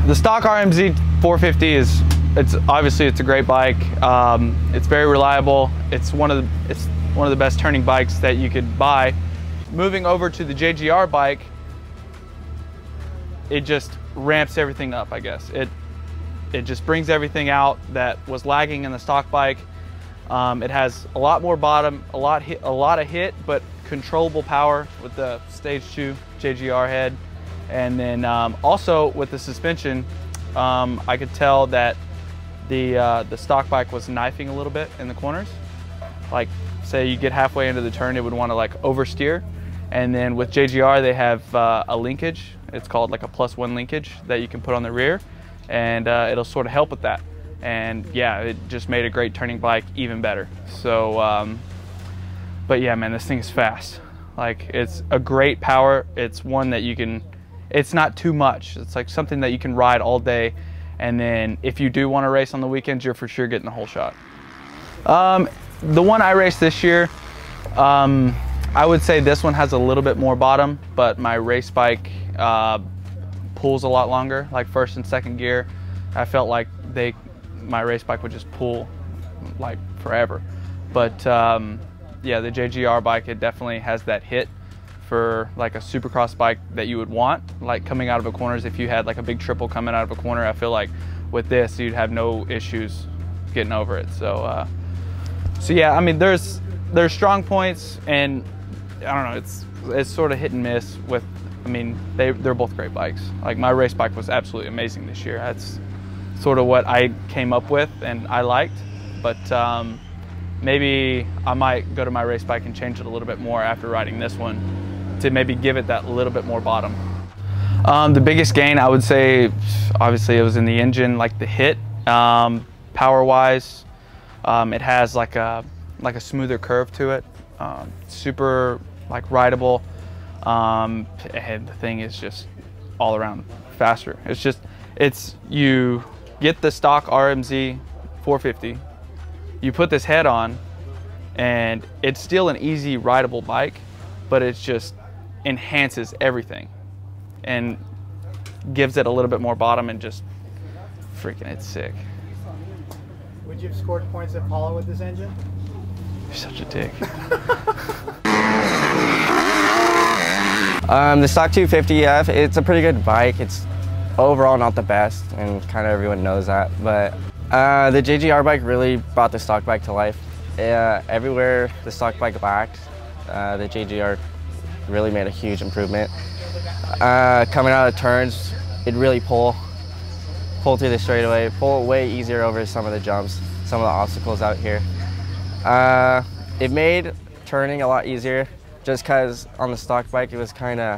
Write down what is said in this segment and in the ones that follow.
The stock RM-Z 450 it's obviously a great bike. It's very reliable. It's one of the best turning bikes that you could buy. Moving over to the JGR bike, it just ramps everything up, I guess. It just brings everything out that was lagging in the stock bike. It has a lot more bottom, a lot of hit, but controllable power with the Stage 2 JGR head. And then also with the suspension, I could tell that the stock bike was knifing a little bit in the corners. Like, say you get halfway into the turn, it would want to like oversteer. And then with JGR, they have a linkage. It's called like a +1 linkage that you can put on the rear, and it'll sort of help with that. And yeah, it just made a great turning bike even better. So, but yeah, man, this thing is fast. Like, it's a great power. It's one that you can, it's not too much. It's like something that you can ride all day. And then if you do want to race on the weekends, you're for sure getting the whole shot. The one I raced this year, I would say this one has a little bit more bottom, but my race bike pulls a lot longer, like first and second gear. I felt like my race bike would just pull like forever. But yeah, the JGR bike, it definitely has that hit for like a supercross bike that you would want, like coming out of a corners. If you had like a big triple coming out of a corner, I feel like with this, you'd have no issues getting over it. So, so yeah, I mean, there's strong points, and I don't know, it's sort of hit and miss with, I mean, they're both great bikes. Like, my race bike was absolutely amazing this year. That's sort of what I came up with and I liked, but maybe I might go to my race bike and change it a little bit more after riding this one to maybe give it that little bit more bottom. The biggest gain, I would say, obviously it was in the engine, like the hit. Power-wise, it has like a smoother curve to it. Super like rideable, and the thing is just all around faster. You get the stock RM-Z 450, you put this head on, and it's still an easy rideable bike, but it just enhances everything and gives it a little bit more bottom, and just freaking, it's sick. Would you have scored points at Polo with this engine? You're such a dick. The stock 250F, it's a pretty good bike. It's overall not the best, and kind of everyone knows that, but the JGR bike really brought the stock bike to life. Everywhere the stock bike lacked, the JGR really made a huge improvement. Coming out of turns, it really pull through the straightaway, pull way easier over some of the jumps, some of the obstacles out here. It made turning a lot easier, just because on the stock bike it was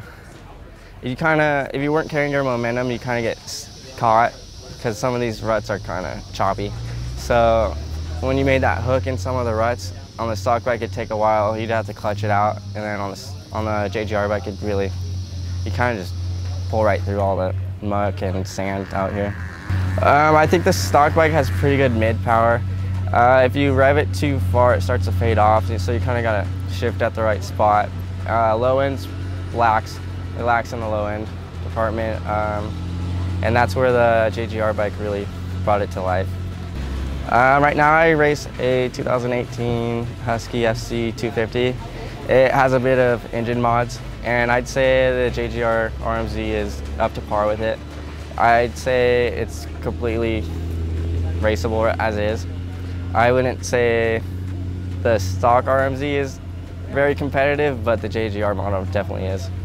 if you weren't carrying your momentum, you kind of get caught, because some of these ruts are kind of choppy. So when you made that hook in some of the ruts, on the stock bike it'd take a while, you'd have to clutch it out, and then on the JGR bike, you kind of just pull right through all the muck and sand out here. I think the stock bike has pretty good mid power. If you rev it too far, it starts to fade off, so you kind of got to shift at the right spot. Low ends lax. It lacks in the low end department, and that's where the JGR bike really brought it to life. Right now I race a 2018 Husky FC 250. It has a bit of engine mods, and I'd say the JGR RM-Z is up to par with it. I'd say it's completely raceable as is. I wouldn't say the stock RM-Z is very competitive, but the JGR model definitely is.